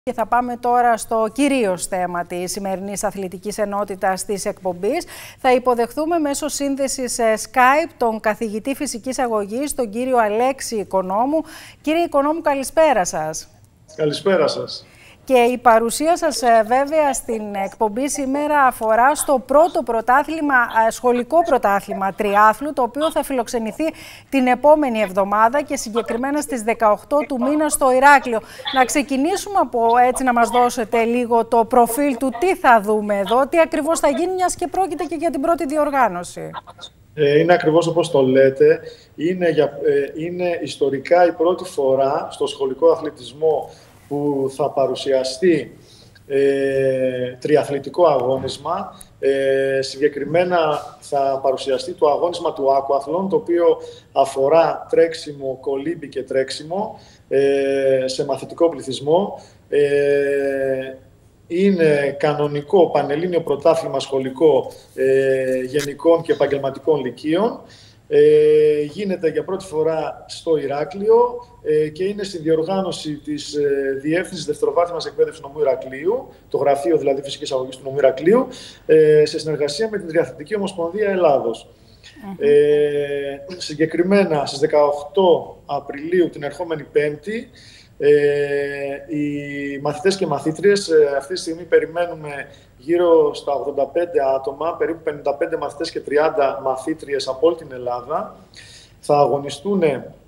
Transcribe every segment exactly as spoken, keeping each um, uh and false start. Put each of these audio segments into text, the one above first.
Και θα πάμε τώρα στο κυρίως θέμα της σημερινής αθλητικής ενότητας της εκπομπής. Θα υποδεχθούμε μέσω σύνδεσης Skype τον καθηγητή φυσικής αγωγής, τον κύριο Αλέξη Οικονόμου. Κύριε Οικονόμου, καλησπέρα σας. Καλησπέρα σας. Και η παρουσία σας βέβαια στην εκπομπή σήμερα αφορά στο πρώτο πρωτάθλημα, σχολικό πρωτάθλημα τριάθλου, το οποίο θα φιλοξενηθεί την επόμενη εβδομάδα και συγκεκριμένα στις δεκαοκτώ του μήνα στο Ηράκλειο. Να ξεκινήσουμε από έτσι να μας δώσετε λίγο το προφίλ του τι θα δούμε εδώ, τι ακριβώς θα γίνει, μιας και πρόκειται και για την πρώτη διοργάνωση. Είναι ακριβώς όπως το λέτε. Είναι, για, είναι ιστορικά η πρώτη φορά στο σχολικό αθλητισμό που θα παρουσιαστεί ε, τριαθλητικό αγώνισμα. Ε, συγκεκριμένα θα παρουσιαστεί το αγώνισμα του Aquathlon, το οποίο αφορά τρέξιμο, κολύμπι και τρέξιμο ε, σε μαθητικό πληθυσμό. Ε, είναι κανονικό πανελλήνιο πρωτάθλημα σχολικό ε, γενικών και επαγγελματικών λυκείων. Ε, γίνεται για πρώτη φορά στο Ηράκλειο ε, και είναι στη διοργάνωση της ε, Διεύθυνσης Δευτεροβάθμιας Εκπαίδευσης Νομού Ηρακλείου, το γραφείο δηλαδή φυσικής αγωγής του Νομού Ηρακλείου, ε, σε συνεργασία με την Τριαθλητική Ομοσπονδία Ελλάδος. Mm-hmm. ε, συγκεκριμένα στις δεκαοκτώ Απριλίου, την ερχόμενη Πέμπτη, Ε, οι μαθητές και μαθήτριες, ε, αυτή τη στιγμή περιμένουμε γύρω στα ογδόντα πέντε άτομα, περίπου πενήντα πέντε μαθητές και τριάντα μαθήτριες από όλη την Ελλάδα. Θα αγωνιστούν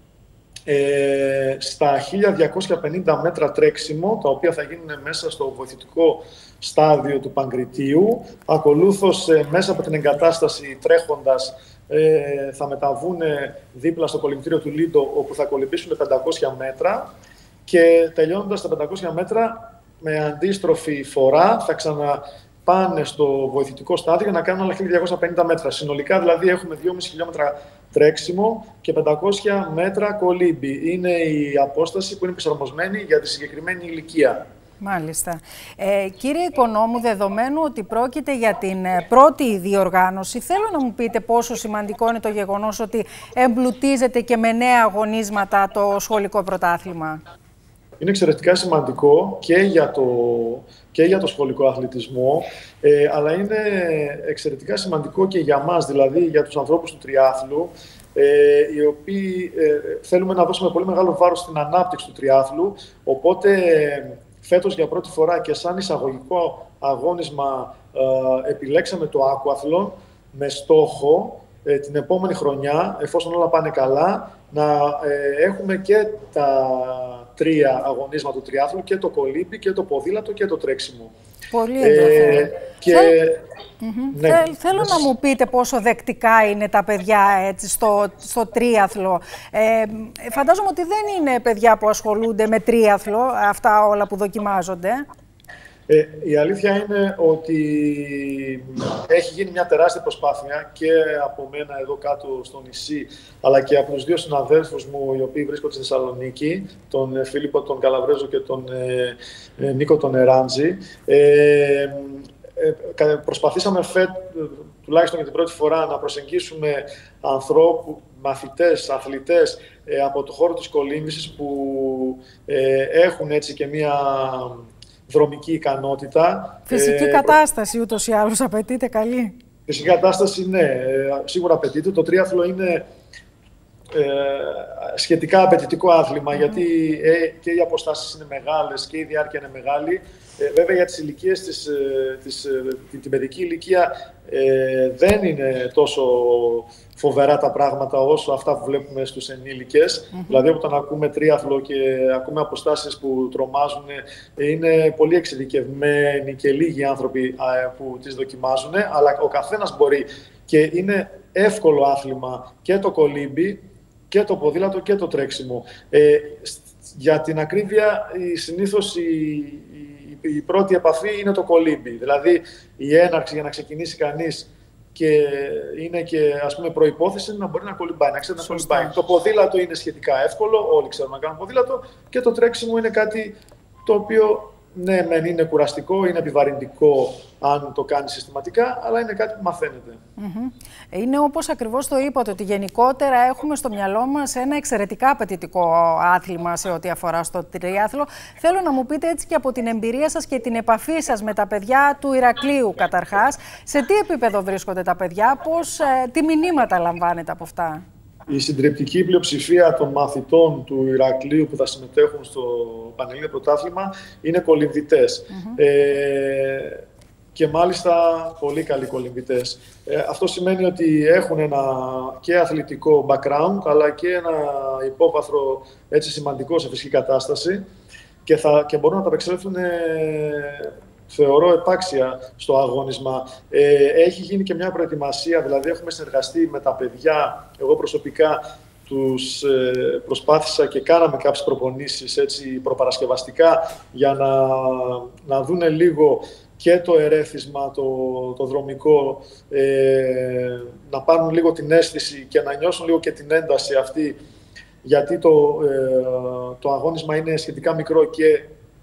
ε, στα χίλια διακόσια πενήντα μέτρα τρέξιμο, τα οποία θα γίνουν μέσα στο βοηθητικό στάδιο του Παγκριτίου. Ακολούθως, ε, μέσα από την εγκατάσταση τρέχοντας, ε, θα μεταβούν δίπλα στο κολυμβητήριο του Λίντο, όπου θα κολυμπήσουν πεντακόσια μέτρα. Και τελειώνοντας τα πεντακόσια μέτρα, με αντίστροφη φορά, θα ξαναπάνε στο βοηθητικό στάδιο για να κάνουν άλλα χίλια διακόσια πενήντα μέτρα. Συνολικά δηλαδή έχουμε δυόμισι χιλιόμετρα τρέξιμο και πεντακόσια μέτρα κολύμπι. Είναι η απόσταση που είναι προσαρμοσμένη για τη συγκεκριμένη ηλικία. Μάλιστα. Ε, κύριε Οικονόμου, δεδομένου ότι πρόκειται για την πρώτη διοργάνωση, θέλω να μου πείτε πόσο σημαντικό είναι το γεγονός ότι εμπλουτίζεται και με νέα αγωνίσματα το σχολικό πρωτάθλημα. Είναι εξαιρετικά σημαντικό και για το, και για το σχολικό αθλητισμό, ε, αλλά είναι εξαιρετικά σημαντικό και για μας, δηλαδή για τους ανθρώπους του τριάθλου, ε, οι οποίοι ε, θέλουμε να δώσουμε πολύ μεγάλο βάρος στην ανάπτυξη του τριάθλου, οπότε φέτος για πρώτη φορά και σαν εισαγωγικό αγώνισμα ε, επιλέξαμε το Aquathlon με στόχο ε, την επόμενη χρονιά, εφόσον όλα πάνε καλά, να ε, έχουμε και τα τρία αγωνίσματα του τριάθλου, και το κολύμπι και το ποδήλατο και το τρέξιμο. Πολύ ενδιαφέρον. Ε, και... Mm-hmm. ναι, Θέλ, θέλω ναι. να μου πείτε πόσο δεκτικά είναι τα παιδιά έτσι, στο, στο τρίαθλο. Ε, φαντάζομαι ότι δεν είναι παιδιά που ασχολούνται με τρίαθλο, αυτά όλα που δοκιμάζονται. Ε, η αλήθεια είναι ότι έχει γίνει μια τεράστια προσπάθεια και από μένα εδώ κάτω στο νησί, αλλά και από τους δύο συναδέλφους μου οι οποίοι βρίσκονται στη Θεσσαλονίκη, τον Φίλιππο τον Καλαβρέζο και τον ε, Νίκο τον Εράντζη. Ε, ε, προσπαθήσαμε φέτ, τουλάχιστον για την πρώτη φορά, να προσεγγίσουμε ανθρώπους, μαθητές, αθλητές ε, από το χώρο της κολύμβησης που ε, έχουν έτσι και μια δρομική ικανότητα. Φυσική ε, κατάσταση ούτως ή άλλως απαιτείται καλή. Φυσική κατάσταση, ναι, σίγουρα απαιτείται. Το τρίαθλο είναι ε, σχετικά απαιτητικό άθλημα, mm. γιατί ε, και οι αποστάσεις είναι μεγάλες και η διάρκεια είναι μεγάλη. Ε, βέβαια για τις ηλικίες, της, της, την, την παιδική ηλικία ε, δεν είναι τόσο φοβερά τα πράγματα όσο αυτά που βλέπουμε στους ενήλικες. Mm-hmm. Δηλαδή όταν ακούμε τρίαθλο και ακούμε αποστάσεις που τρομάζουν, είναι πολύ εξειδικευμένοι και λίγοι άνθρωποι α, που τις δοκιμάζουν, αλλά ο καθένας μπορεί, και είναι εύκολο άθλημα και το κολύμπι και το ποδήλατο και το τρέξιμο. Ε, για την ακρίβεια, η, συνήθως η, η, η πρώτη επαφή είναι το κολύμπι. Δηλαδή η έναρξη για να ξεκινήσει κανείς και είναι και ας πούμε προϋπόθεση να μπορεί να κολυμπάει, να ξέρει να κολυμπάει. Το ποδήλατο είναι σχετικά εύκολο, όλοι ξέρουν να κάνουν ποδήλατο, και το τρέξιμο είναι κάτι το οποίο ναι, μεν είναι κουραστικό, είναι επιβαρυντικό αν το κάνει συστηματικά, αλλά είναι κάτι που μαθαίνεται. Mm-hmm. Είναι όπως ακριβώς το είπατε, ότι γενικότερα έχουμε στο μυαλό μας ένα εξαιρετικά απαιτητικό άθλημα σε ό,τι αφορά στο τριάθλο. Θέλω να μου πείτε έτσι και από την εμπειρία σας και την επαφή σας με τα παιδιά του Ηρακλείου καταρχάς, σε τι επίπεδο βρίσκονται τα παιδιά, πώς, ε, τι μηνύματα λαμβάνετε από αυτά? Η συντριπτική πλειοψηφία των μαθητών του Ηρακλείου που θα συμμετέχουν στο Πανελλήνιο Πρωτάθλημα είναι κολυμβητές. Mm-hmm. ε, και μάλιστα πολύ καλοί κολυμβητές. Ε, αυτό σημαίνει ότι έχουν ένα και αθλητικό background, αλλά και ένα υπόβαθρο έτσι σημαντικό σε φυσική κατάσταση και, θα, και μπορούν να τα απεξέλθουν, ε, θεωρώ, επάξια στο αγώνισμα. Ε, έχει γίνει και μια προετοιμασία, δηλαδή έχουμε συνεργαστεί με τα παιδιά. Εγώ προσωπικά τους ε, προσπάθησα και κάναμε κάποιες προπονήσεις έτσι, προπαρασκευαστικά για να, να δούνε λίγο και το ερέθισμα, το, το δρομικό, ε, να πάρουν λίγο την αίσθηση και να νιώσουν λίγο και την ένταση αυτή, γιατί το, ε, το αγώνισμα είναι σχετικά μικρό και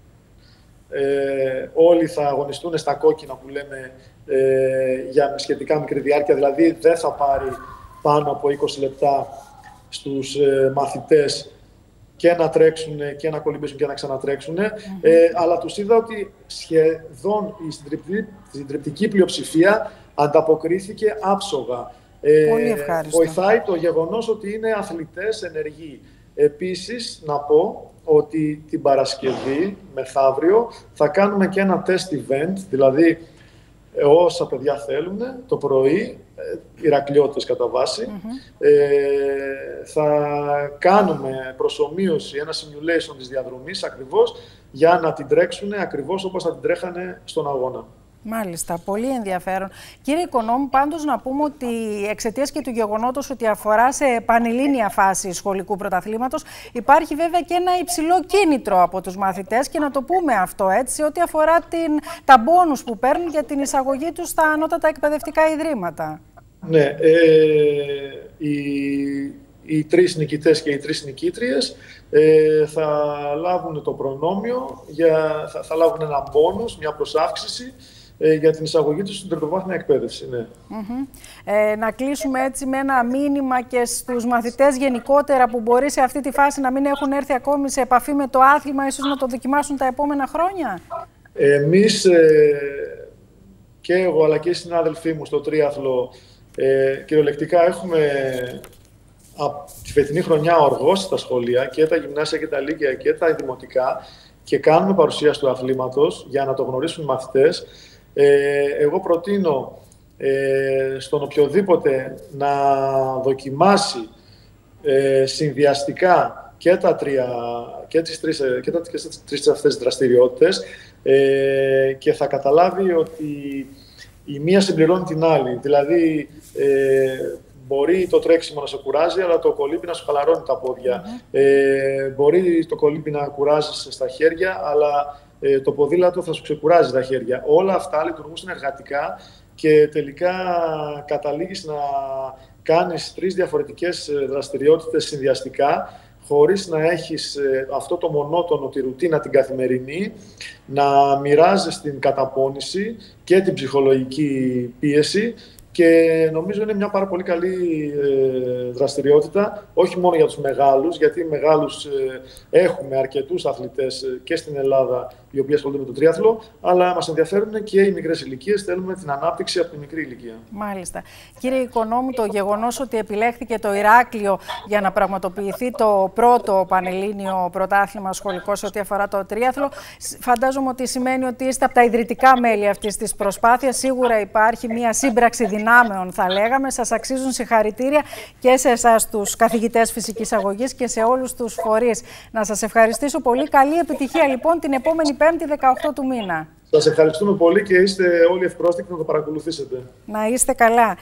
Ε, όλοι θα αγωνιστούν στα κόκκινα που λέμε ε, για σχετικά μικρή διάρκεια, δηλαδή δεν θα πάρει πάνω από είκοσι λεπτά στους ε, μαθητές και να τρέξουν και να κολυμπήσουν και να ξανατρέξουν. Mm-hmm. ε, αλλά τους είδα ότι σχεδόν η συντριπτική, συντριπτική πλειοψηφία ανταποκρίθηκε άψογα. Ε, Πολύ ευχάριστο. Βοηθάει το γεγονός ότι είναι αθλητές ενεργοί. Επίσης, να πω ότι την Παρασκευή, μεθαύριο, θα κάνουμε και ένα test event, δηλαδή όσα παιδιά θέλουν, το πρωί, Ηρακλειώτες κατά βάση, mm-hmm. ε, θα κάνουμε προσομοίωση, ένα simulation της διαδρομής ακριβώς, για να την τρέξουν ακριβώς όπως θα την τρέχανε στον αγώνα. Μάλιστα, πολύ ενδιαφέρον. Κύριε Οικονόμου, πάντως να πούμε ότι εξαιτίας και του γεγονότος ότι αφορά σε πανελλήνια φάση σχολικού πρωταθλήματος, υπάρχει βέβαια και ένα υψηλό κίνητρο από τους μαθητές, και να το πούμε αυτό έτσι, ό,τι αφορά την, τα μπόνους που παίρνουν για την εισαγωγή τους στα ανώτατα εκπαιδευτικά ιδρύματα. Ναι, ε, οι, οι τρεις νικητές και οι τρεις νικήτριες ε, θα λάβουν το προνόμιο, για, θα, θα λάβουν ένα μπόνους, μια προσάυξηση, για την εισαγωγή του στην τριτοβάθμια εκπαίδευση. Ναι. Mm-hmm. ε, να κλείσουμε έτσι με ένα μήνυμα και στους μαθητές γενικότερα που μπορεί σε αυτή τη φάση να μην έχουν έρθει ακόμη σε επαφή με το άθλημα, ίσως να το δοκιμάσουν τα επόμενα χρόνια. Εμείς, ε, και εγώ αλλά και οι συνάδελφοί μου στο τρίαθλο, ε, κυριολεκτικά έχουμε από τη φετινή χρονιά οργώσει τα σχολεία και τα γυμνάσια και τα λύκεια και τα δημοτικά και κάνουμε παρουσίαση του αθλήματος για να το γνωρίσουν οι μαθητές. Ε, εγώ προτείνω ε, στον οποιοδήποτε να δοκιμάσει ε, συνδυαστικά και, τα τρία, και, τις τρεις, και, τα, και τις τρεις αυτές τις δραστηριότητες ε, και θα καταλάβει ότι η μία συμπληρώνει την άλλη. Δηλαδή, ε, μπορεί το τρέξιμο να σε κουράζει, αλλά το κολύμπι να σου χαλαρώνει τα πόδια. Mm-hmm. ε, μπορεί το κολύμπι να κουράζει στα χέρια, αλλά ε, το ποδήλατο θα σου ξεκουράζει τα χέρια. Όλα αυτά λειτουργούν συνεργατικά και τελικά καταλήγεις να κάνεις τρεις διαφορετικές δραστηριότητες συνδυαστικά, χωρίς να έχεις ε, αυτό το μονότονο, τη ρουτίνα την καθημερινή, να μοιράζεις την καταπώνηση και την ψυχολογική πίεση. Και νομίζω είναι μια πάρα πολύ καλή ε, δραστηριότητα, όχι μόνο για τους μεγάλους, γιατί μεγάλους ε, έχουμε αρκετούς αθλητές ε, και στην Ελλάδα οι οποίοι ασχολούνται με το τρίαθλο, αλλά μας ενδιαφέρουν και οι μικρές ηλικίες, θέλουμε την ανάπτυξη από τη μικρή ηλικία. Μάλιστα. Κύριε Οικονόμου, το γεγονός ότι επιλέχθηκε το Ηράκλειο για να πραγματοποιηθεί το πρώτο πανελλήνιο πρωτάθλημα σχολικό σε ό,τι αφορά το τρίαθλο, φαντάζομαι ότι σημαίνει ότι είστε από τα ιδρυτικά μέλη αυτής της προσπάθειας. Σίγουρα υπάρχει μια σύμπραξη δυνάμεων, θα λέγαμε. Σας αξίζουν συγχαρητήρια και σε εσάς τους καθηγητές φυσικής αγωγής και σε όλους τους φορείς. Να σας ευχαριστήσω πολύ. Καλή επιτυχία λοιπόν την επόμενη Πέμπτη δεκαοκτώ του μήνα. Σας ευχαριστούμε πολύ και είστε όλοι ευπρόσδεκτοι να το παρακολουθήσετε. Να είστε καλά.